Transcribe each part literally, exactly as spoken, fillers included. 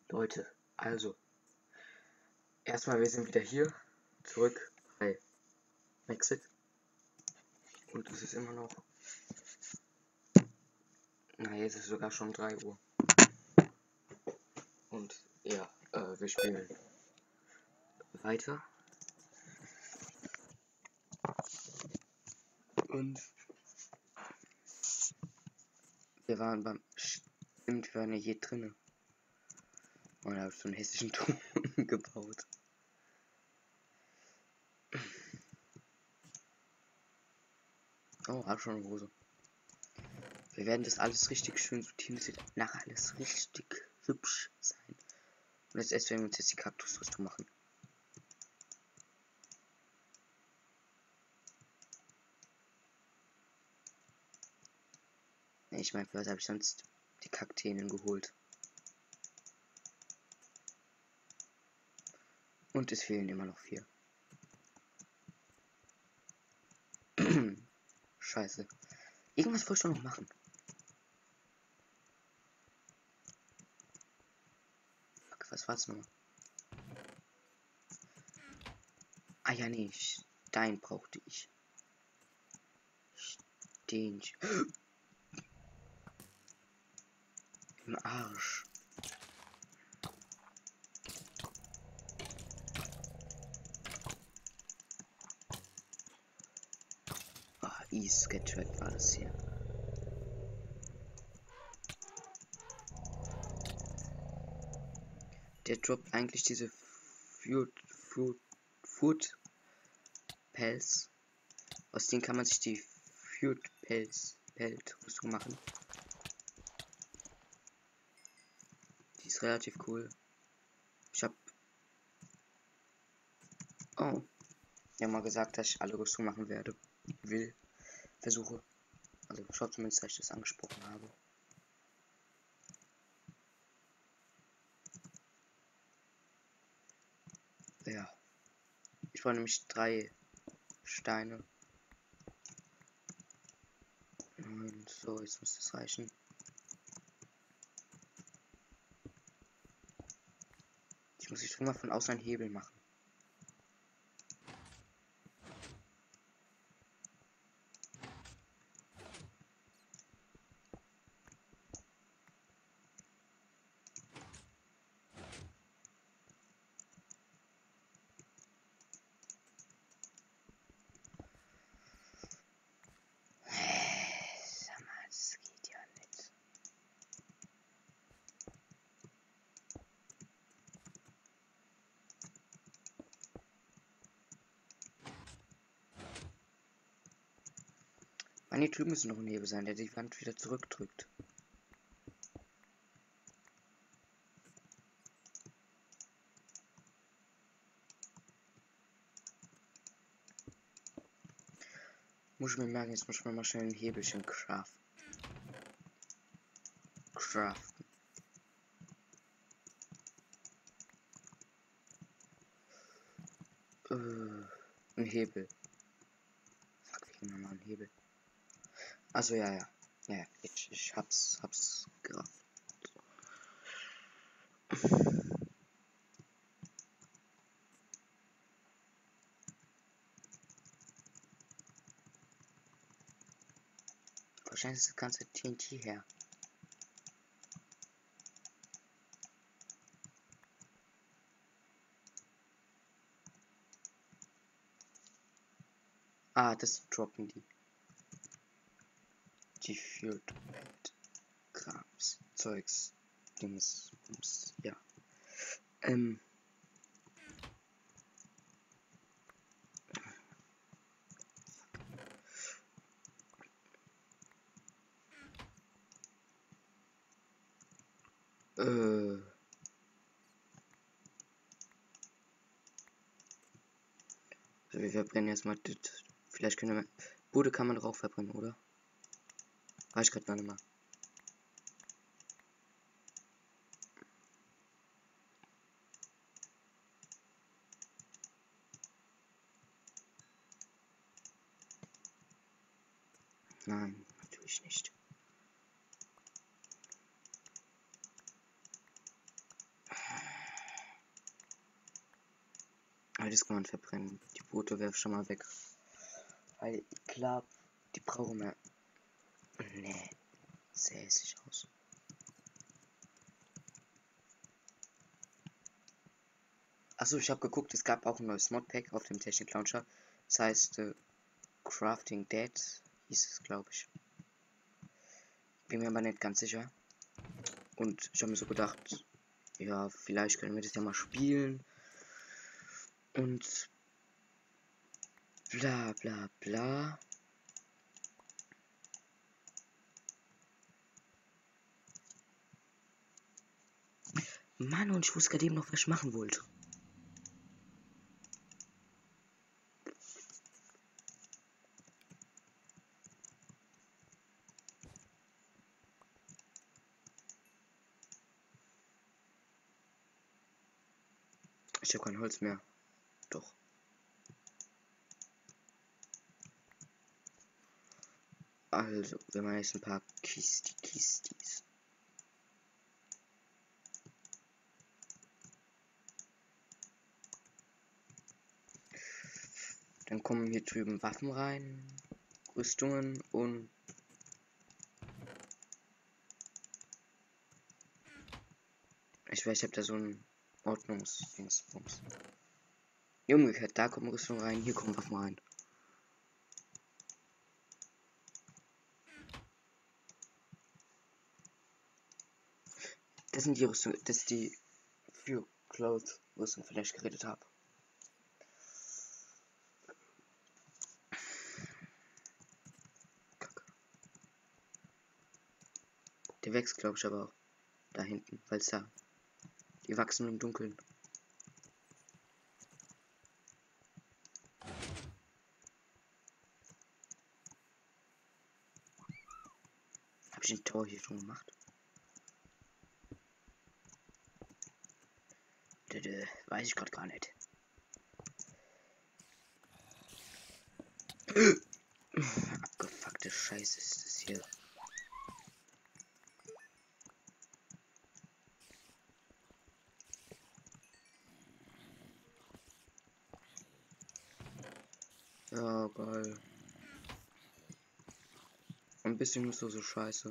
Leute, also, erstmal, wir sind wieder hier, zurück bei Mexik. Und es ist immer noch, na, jetzt ist es sogar schon drei Uhr. Und ja, äh, wir spielen weiter. Und wir waren beim, stimmt, wir waren ja hier drinnen. Und da habe ich so einen hässlichen Ton gebaut. Oh, hab schon eine Hose. Wir werden das alles richtig schön sortieren. Das wird nachher alles richtig hübsch sein. Und jetzt erst werden wir uns jetzt die Kaktusrüstung machen. Ich meine, was habe ich sonst die Kakteen geholt? Und es fehlen immer noch vier. Scheiße. Irgendwas wollte ich doch noch machen. Fuck, was war's nochmal? Ah ja, nee, Stein brauchte ich. Den im Arsch. Ah, E-Sketchback war das hier. Der droppt eigentlich diese Food, Food, Food Pelz. Aus denen kann man sich die Food Pelz, Pelzrüstung machen. Die ist relativ cool. Ich hab Oh. Ja, mal gesagt, dass ich alle Rüstung machen werde. Will. Versuche. Also schaut zumindest, dass ich das angesprochen habe. Ja. Ich brauche nämlich drei Steine. Und so, jetzt muss das reichen. Ich muss jetzt mal von außen einen Hebel machen. Sag mal, das geht ja nicht. Mann, hier drüben müssen noch ein Hebel sein, der die Wand wieder zurückdrückt. Muss ich mir merken, jetzt muss ich mir mal schnell ein Hebelchen craften. Craften. Äh, ein Hebel. Fuck, wie nochmal ein Hebel. Also ja, ja. Ja, ich, ich hab's, hab's gerafft. Wahrscheinlich ist das ganze T N T her. Ah, das droppen die. Die führt mit Krams, Zeugs, Dings, Dings, ja. Ähm. Äh. Also wir verbrennen erstmal das. Vielleicht können wir. Bude kann man drauf verbrennen, oder? Weiß ich gerade gar nicht mal. Nein, natürlich nicht. Weil das kann man verbrennen. Die Boote werf schon mal weg. Weil klar, die brauchen wir. Nee, sehr hässlich aus. Achso, ich habe geguckt, es gab auch ein neues Modpack auf dem Technik Launcher. Das heißt äh, Crafting Dead hieß es, glaube ich. Bin mir aber nicht ganz sicher. Und ich habe mir so gedacht, ja, vielleicht können wir das ja mal spielen. Und bla bla bla. Mann, und ich wusste gerade eben noch, was ich machen wollte. Ich habe kein Holz mehr. Doch. Also, wir machen jetzt ein paar Kisti Kistis. Dann kommen hier drüben Waffen rein, Rüstungen und ich weiß, ich habe da so ein Ordnungsdingsbums. Umgekehrt, da kommen Rüstungen rein, hier kommen Waffen rein. Das sind die Rüstungen, das ist die für Clothes Rüstung, von der ich geredet habe. Der wächst, glaube ich, aber auch da hinten, weil es da. Die wachsen im Dunkeln. Habe ich den Tor hier schon gemacht? Dö, weiß ich gerade gar nicht. Abgefuckte Scheiße ist das hier. Ja, geil. Ein bisschen nutzlose Scheiße.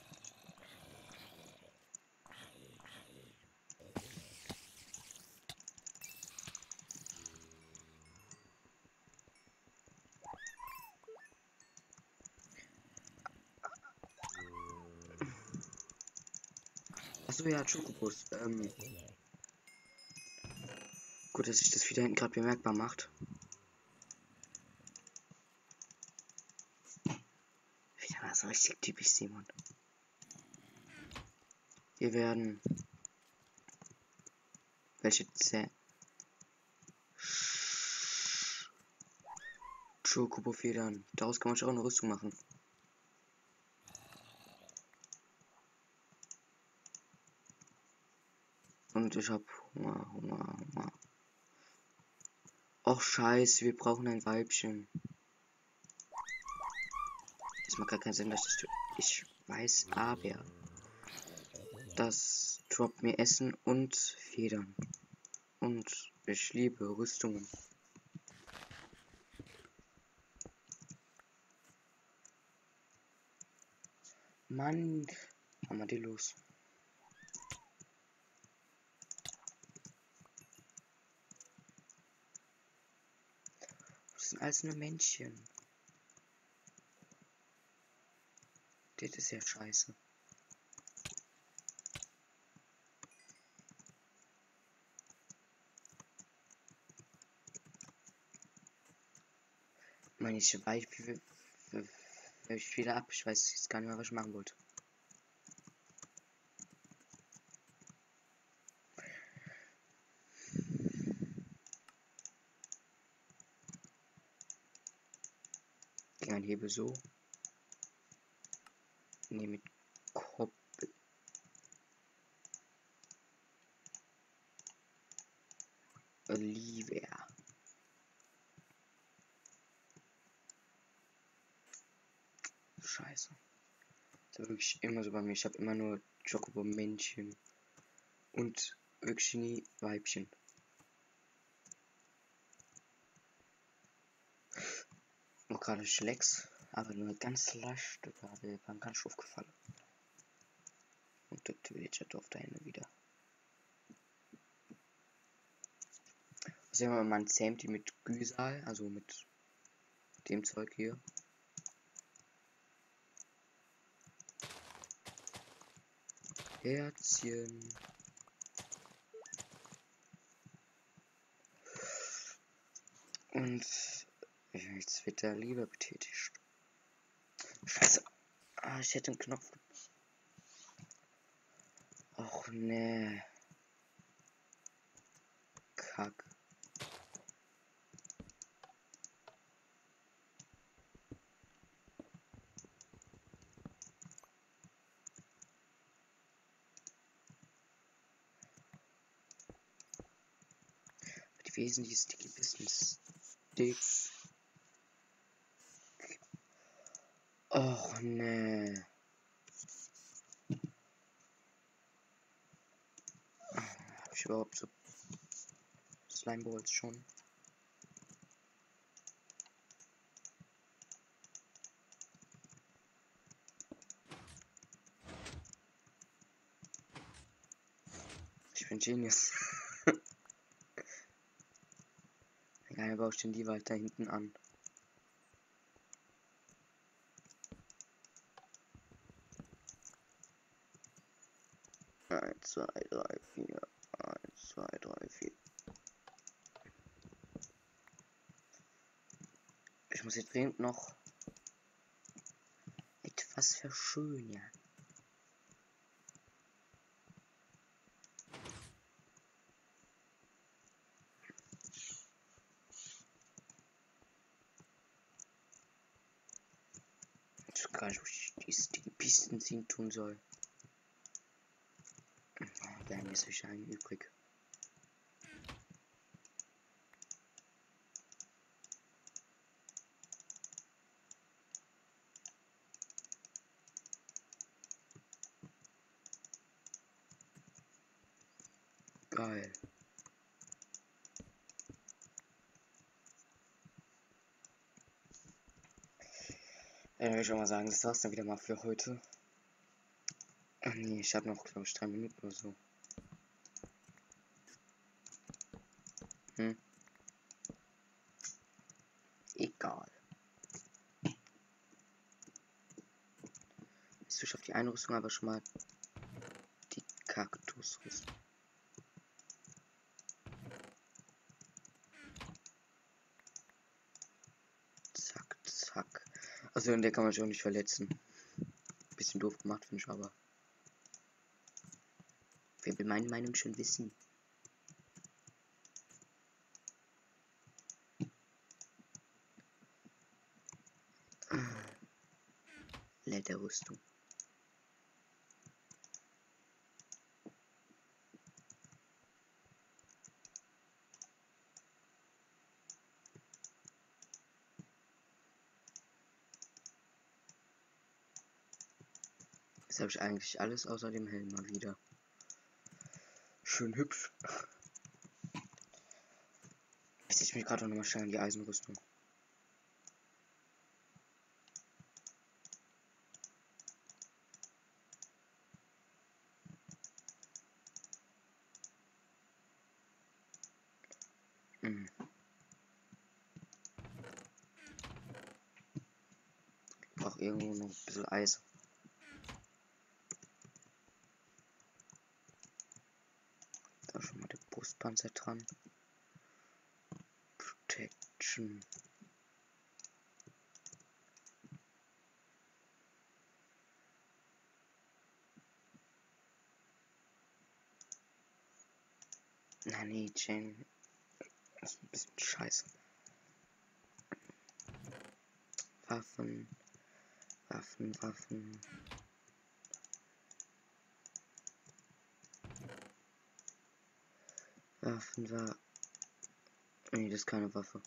Achso, ja, Chocobos. Ähm, gut, dass sich das wieder hinten gerade bemerkbar macht. Wieder mal so richtig typisch Simon. Hier werden welche Zähne. Chocobo-Federn. Daraus kann man auch eine Rüstung machen. Und ich hab Hunger, Hunger, Hunger. Och scheiße, wir brauchen ein Weibchen. Das macht gar keinen Sinn, dass das ich weiß, aber das droppt mir Essen und Federn. Und ich liebe Rüstungen. Mann, Armadillos. Das sind alles nur Männchen. Das ist ja scheiße. Meine ich weiß, wie ich wieder ab. Ich weiß jetzt gar nicht mehr, was ich machen wollte. Gegen einen Hebel so. Ne, mit Koppel. Olivia. Scheiße. Das ist wirklich immer so bei mir. Ich habe immer nur Chocobo-Männchen. Und wirklich nie Weibchen. gerade Schlecks, aber nur ganz leicht gerade beim ganz aufgefallen. Und der Villager-Dorf da hinten wieder. Also man zähmt die mit Güsal, also mit dem Zeug hier. Herzchen. Und jetzt wird der Liebe betätigt. Scheiße. Ah, ich hätte einen Knopf. Och nee. Kack. Die wesentliche Sticky Business. Sticks. Och nee. Hab ich überhaupt so Slime Balls schon? Ich bin Genius. Egal, baue ich den die weiter hinten an. Eins, zwei, drei, vier. Eins, zwei, drei, vier. Ich muss jetzt dringend noch etwas verschönern. Ich weiß gar nicht, wo ich die, die Pisten ziehen tun soll. Da ist sicher ein übrig. Geil. Ja, dann würde ich auch mal sagen, das war's dann wieder mal für heute. Ach nee, ich habe noch, glaube ich, drei Minuten oder so. Hm. Egal. Jetzt ich auf die Einrüstung aber schon mal die Kaktusrüstung. Zack, zack. Also in der kann man sich auch nicht verletzen. Bisschen doof gemacht, finde ich aber. Wer will meine Meinung schon wissen? Lederrüstung. Jetzt habe ich eigentlich alles außer dem Helm mal wieder. Schön hübsch. Jetzt setze ich mich gerade noch mal schnell in die Eisenrüstung. Hm. Ich brauche irgendwo noch ein bisschen Eis. Da schon mal der Brustpanzer dran. Protection. Na nee, Chain. Das ist ein bisschen scheiße. Waffen. Waffen, Waffen. Waffen war. Nee, das ist keine Waffe.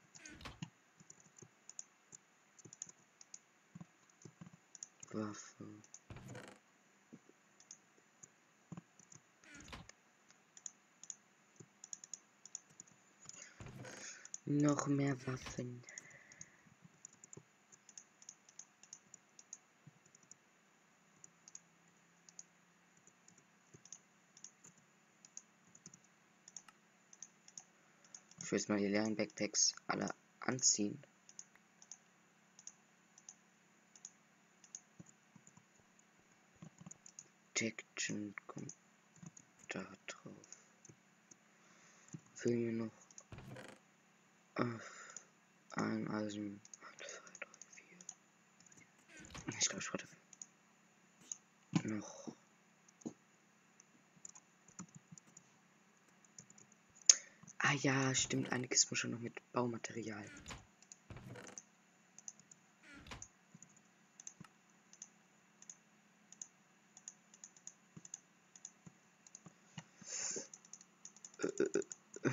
Waffe. Noch mehr Waffen. will jetzt mal die leeren Backpacks alle anziehen. Protection kommt da drauf. Fehlen mir noch äh, ein Eisen. eins, zwei, drei, vier. Ich glaube, ich wollte noch. Ah ja, stimmt, eine Kiste muss schon noch mit Baumaterial. Äh, äh, äh.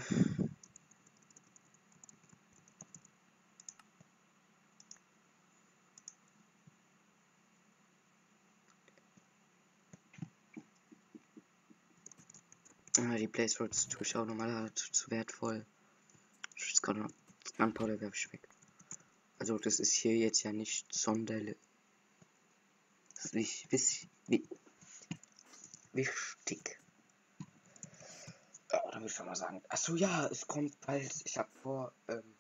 Ah, die Blaze Rods tue ich auch nochmal zu wertvoll. Das Gunpowder werfe ich weg. Also das ist hier jetzt ja nicht sonderlich wichtig. Wichtig. Ja, dann würde ich mal sagen. Achso, ja, es kommt bald. Ich habe vor. Ähm,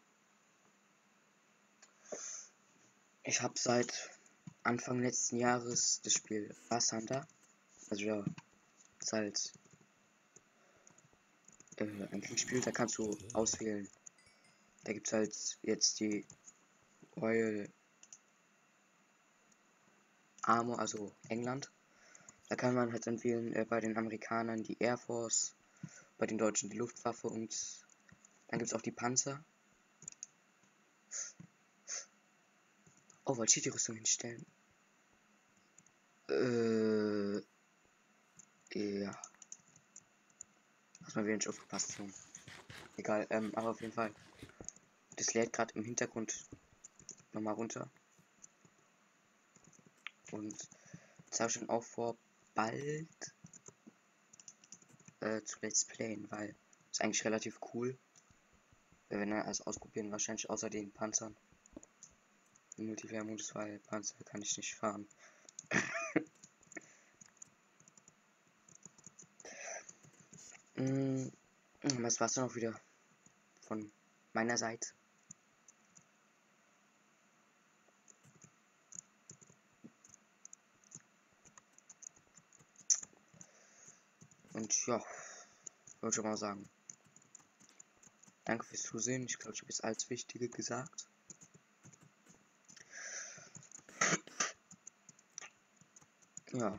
ich habe seit Anfang letzten Jahres das Spiel Bass Hunter. Also ja, ist halt äh, ein Kriegsspiel. Da kannst du auswählen. Da gibt es halt jetzt die Royal Armor, also England. Da kann man halt dann wählen äh, bei den Amerikanern die Air Force, bei den Deutschen die Luftwaffe und dann gibt es auch die Panzer. Oh, wollte ich die Rüstung hinstellen? Äh, ja. Hast mal wenig aufgepasst, Junge. Egal, ähm, aber auf jeden Fall. Das lädt gerade im Hintergrund nochmal runter. Und jetzt habe ich schon auch vor, bald äh, zu Let's Playen, weil ist eigentlich relativ cool. Wir werden ja alles ausprobieren, wahrscheinlich außer den Panzern. Im Multiplayer-Modus, weil Panzer kann ich nicht fahren. mm, was war's dann auch wieder von meiner Seite? Und ja, würde ich mal sagen. Danke fürs Zusehen. Ich glaube, ich habe jetzt alles Wichtige gesagt. Ja.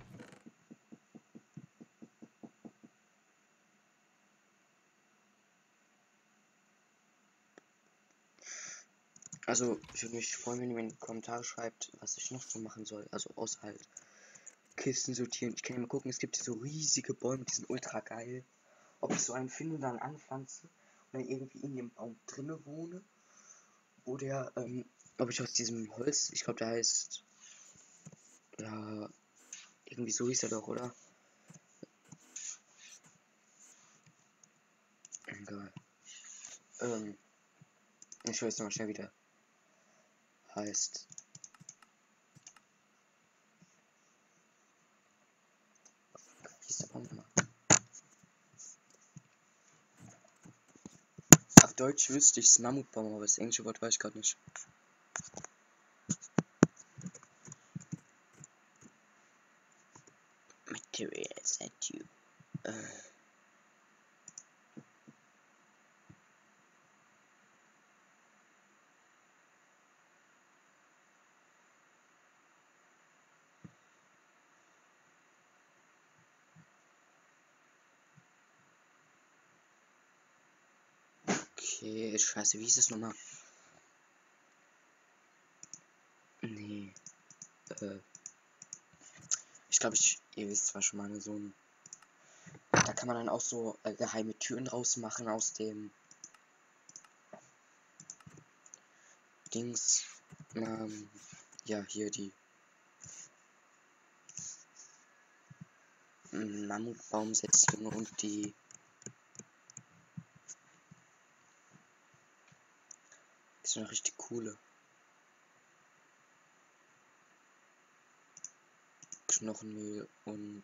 Also, ich würde mich freuen, wenn ihr mir in die Kommentare schreibt, was ich noch so machen soll. Also, außer halt Kisten sortieren. Ich kann ja mal gucken, es gibt hier so riesige Bäume, die sind ultra geil. Ob ich so einen finde und dann anpflanze und dann irgendwie in dem Baum drinne wohne. Oder, ähm, ob ich aus diesem Holz, ich glaube, der heißt, ja, irgendwie so hieß er doch, oder? Egal. Ähm, ich weiß noch schnell wieder. Heißt. Wie ist der Baum nochmal? Auf Deutsch wüsste ich es Mammutbaum, aber das englische Wort weiß ich gerade nicht. Material set you. Äh. Okay, scheiße, wie hieß es nochmal? Nee. Äh. Ich glaube, ich, ihr wisst zwar schon mal so ein. Da kann man dann auch so äh, geheime Türen rausmachen aus dem Dings. Ähm, ja, hier die Mammutbaumsetzlinge und die ist eine richtig coole. Knochenmehl und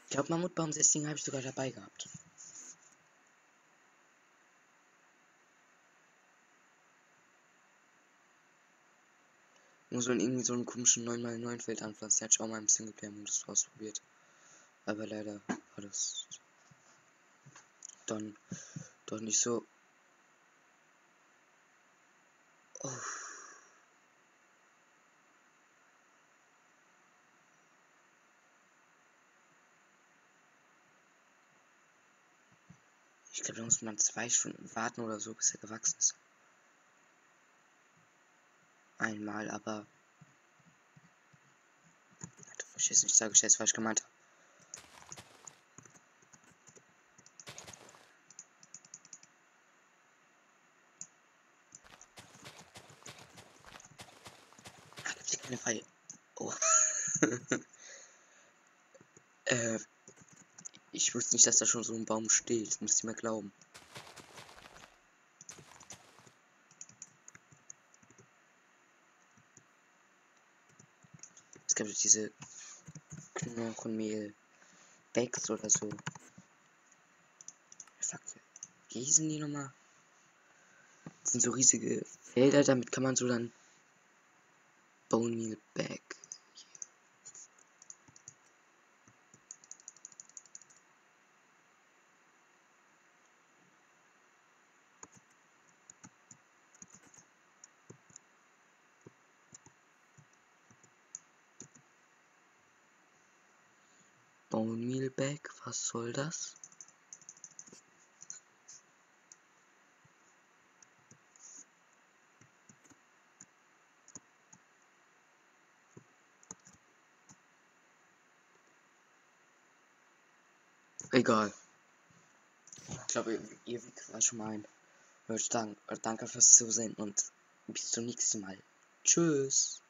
Ich glaube, Mammutbaumsetzling habe ich sogar dabei gehabt. Muss man irgendwie so einen komischen neun mal neun Feld anpflanzen. Der hat schon auch mal im Singleplayer-Modus ausprobiert. Aber leider war das dann doch nicht so. Oh. Ich glaube, da muss man zwei Stunden warten oder so, bis er gewachsen ist. Einmal, aber. Du verstehst nicht, sage ich jetzt falsch gemeint habe. Ah, gibt's hier keine Pfeile. Oh. äh. Ich wusste nicht, dass da schon so ein Baum steht. Das müsst ihr mir glauben. Es gab diese Knochenmehl Bags oder so. Fuck. Wie hießen die nochmal? Das sind so riesige Felder, damit kann man so dann Bone Meal Bag. Bone Meal Bag, was soll das? Egal. Ich glaube, ihr, ihr wisst was schon mein. Danke fürs Zusehen und bis zum nächsten Mal. Tschüss.